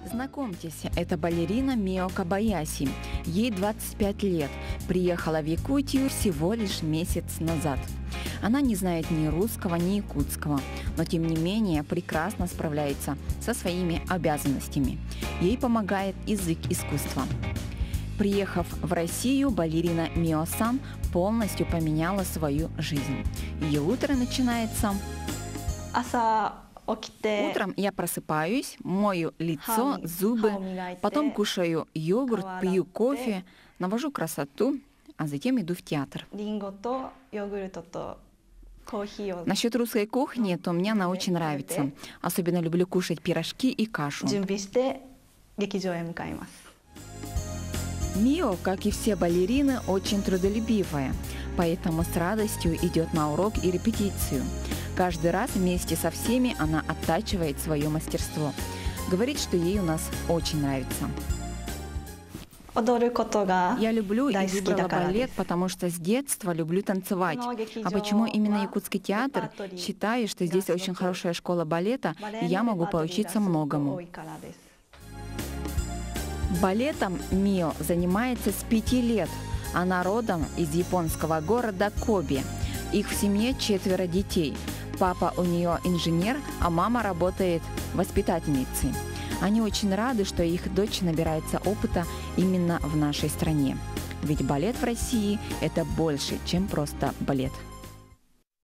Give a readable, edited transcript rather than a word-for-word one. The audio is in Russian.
Знакомьтесь, это балерина Мио Кобаяси. Ей 25 лет. Приехала в Якутию всего лишь месяц назад. Она не знает ни русского, ни якутского, но тем не менее прекрасно справляется со своими обязанностями. Ей помогает язык искусства. Приехав в Россию, балерина Мио-сан полностью поменяла свою жизнь. Ее утро начинается... Утром я просыпаюсь, мою лицо, зубы, потом кушаю йогурт, пью кофе, навожу красоту, а затем иду в театр. Насчет русской кухни, то мне она очень нравится. Особенно люблю кушать пирожки и кашу. Мио, как и все балерины, очень трудолюбивая, поэтому с радостью идет на урок и репетицию. Каждый раз вместе со всеми она оттачивает свое мастерство. Говорит, что ей у нас очень нравится. Я люблю и выбрала балет, потому что с детства люблю танцевать. А почему именно Якутский театр? Считаю, что здесь очень хорошая школа балета, и я могу поучиться многому. Балетом Мио занимается с 5 лет. Она родом из японского города Коби. Их в семье 4 детей. Папа у нее инженер, а мама работает воспитательницей. Они очень рады, что их дочь набирается опыта именно в нашей стране. Ведь балет в России – это больше, чем просто балет.